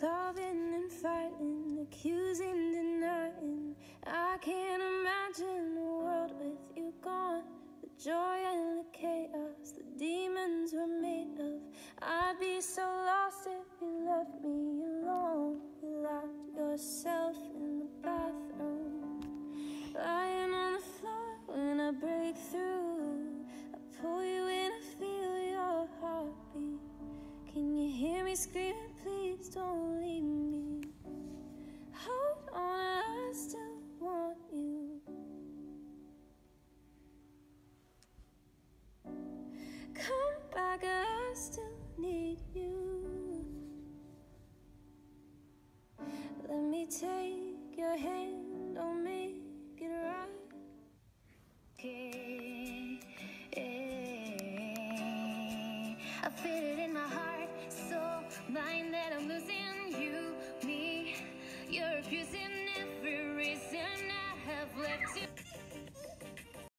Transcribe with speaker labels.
Speaker 1: loving and fighting, accusing, denying. I can't imagine a world with you gone. The joy and the chaos the demons were made of. I'd be so lost if you left me alone. You locked yourself in the bathroom, lying on the floor when I break through. I pull you in, I feel your heartbeat. Can you hear me screaming, please don't leave me? Hold on, I still want you. Come back, I still need you. Let me take your hand, I'll make it right. Okay, I feel it in my heart, soul, mind that I'm losing you, me. You're refusing everything.